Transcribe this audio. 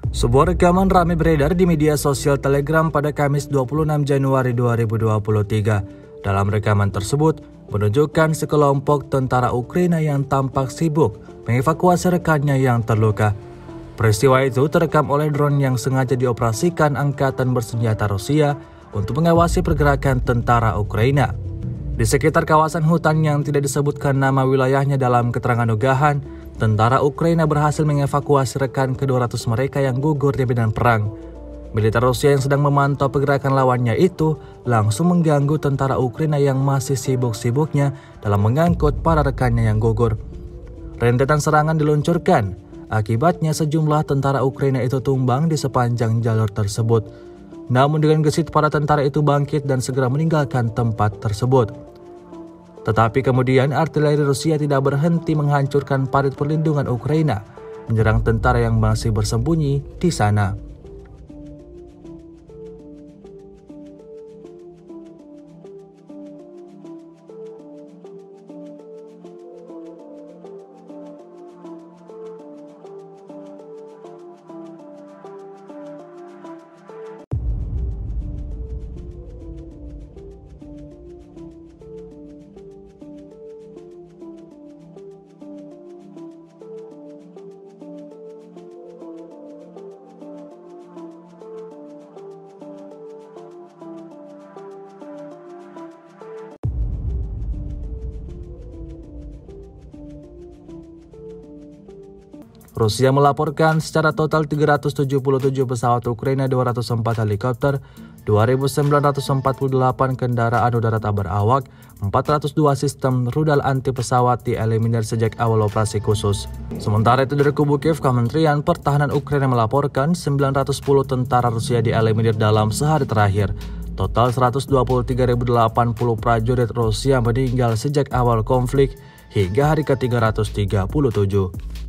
Sebuah rekaman ramai beredar di media sosial Telegram pada Kamis 26 Januari 2023. Dalam rekaman tersebut, menunjukkan sekelompok tentara Ukraina yang tampak sibuk mengevakuasi rekannya yang terluka. Peristiwa itu terekam oleh drone yang sengaja dioperasikan Angkatan Bersenjata Rusia untuk mengawasi pergerakan tentara Ukraina. Di sekitar kawasan hutan yang tidak disebutkan nama wilayahnya dalam keterangan unggahan, tentara Ukraina berhasil mengevakuasi rekan ke-200 mereka yang gugur di medan perang. Militer Rusia yang sedang memantau pergerakan lawannya itu langsung mengganggu tentara Ukraina yang masih sibuk-sibuknya dalam mengangkut para rekannya yang gugur. Rentetan serangan diluncurkan, akibatnya sejumlah tentara Ukraina itu tumbang di sepanjang jalur tersebut. Namun dengan gesit para tentara itu bangkit dan segera meninggalkan tempat tersebut. Tetapi kemudian artileri Rusia tidak berhenti menghancurkan parit perlindungan Ukraina, menyerang tentara yang masih bersembunyi di sana. Rusia melaporkan secara total 377 pesawat Ukraina, 204 helikopter, 2.948 kendaraan udara tak berawak, 402 sistem rudal anti pesawat dieliminir sejak awal operasi khusus. Sementara itu dari kubu Kiev, Kementerian Pertahanan Ukraina melaporkan 910 tentara Rusia dieliminir dalam sehari terakhir. Total 123.080 prajurit Rusia meninggal sejak awal konflik hingga hari ke-337.